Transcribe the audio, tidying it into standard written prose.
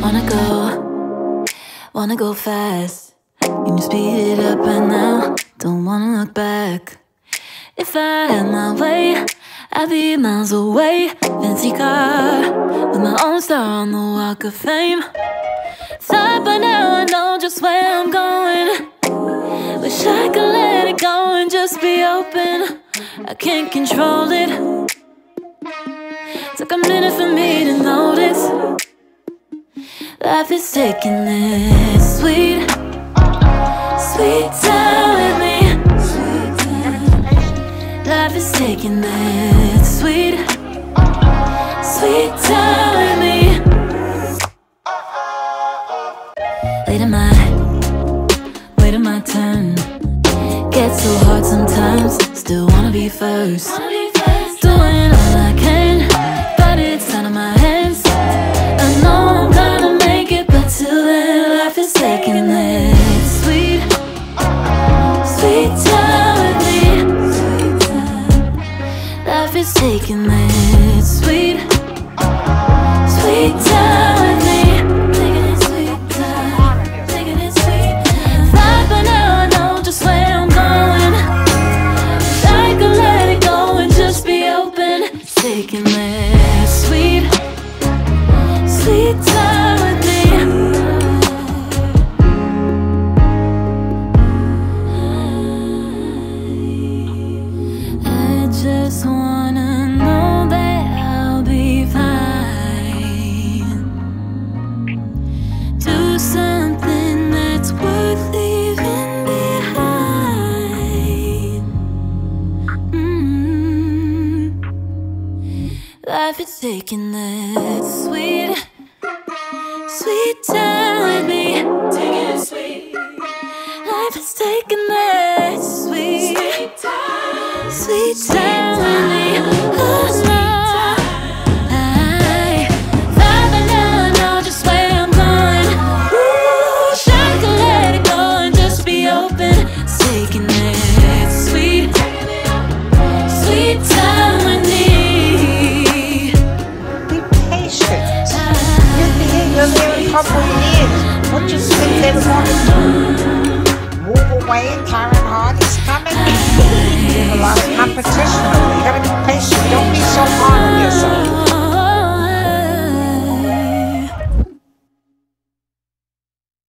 Wanna go fast. Can you speed it up right now? Don't wanna look back. If I had my way, I'd be miles away. Fancy car, with my own star on the walk of fame. Thought by now I know just where I'm going. Wish I could let it go and just be open. I can't control it. Took a minute for me to notice. Life is taking this sweet, sweet time with me. Life is taking this sweet, sweet time with me. Wait in my turn. Gets so hard sometimes, still wanna be first. Doing all I can, but it's out of my hands. I know I'm gonna make it, but till then life is taking this sweet, sweet time with me. Life is taking this sweet, sweet time with me. Taking it sweet time, taking it sweet. Thought by now I know just where I'm going. Wish I could let it go and just be open. Taking this sweet, sweet time with me. I just wanna know that I'll be fine. Do something that's worth leaving behind. Life is taking that sweet, sweet time with me. Taking it sweet. Life is taking that sweet, sweet time with me. Oh no, I thought by now I know just where I'm going. Wish I could let it go and just be open. Taking that sweet, sweet time with me. You're there a couple of years. What do you think they want to do? Move away and Karen Hart is coming? There's a lot of competition. You gotta be patient. Don't be so hard on yourself.